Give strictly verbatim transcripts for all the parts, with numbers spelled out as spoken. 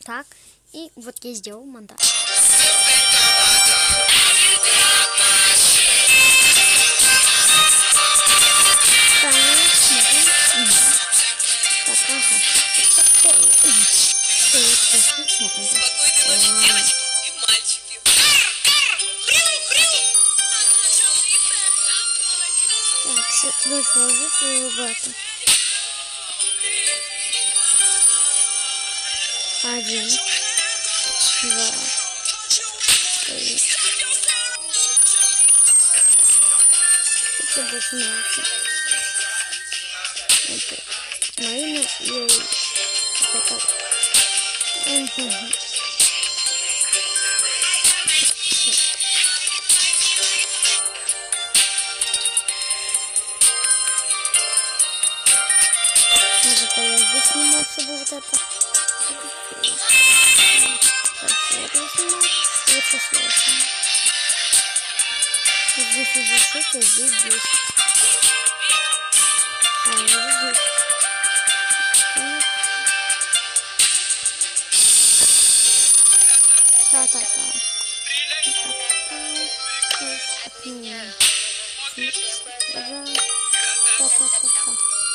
так. И вот я сделал монтаж. Так, смотрим. Угу. Так, ага. Так, дочь ложит своего брата. Один, два, три. Это больше нравится. Это Марина и это. Угу. Может, я здесь снимаю с собой вот это. Так, вот я снимаю. Вот сейчас я снимаю. Здесь уже шесть, а здесь десять. А, вот здесь. Та-та-та. Та-та-та-та.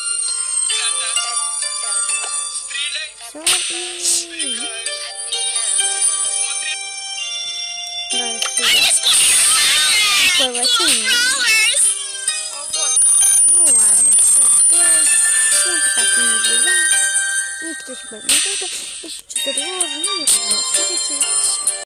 Все, и... Да, сюда. Ой, ну ладно, все, всем пока, друзья. Никто сегодня не будет. Еще что-то должен, ну, не знаю, смотрите.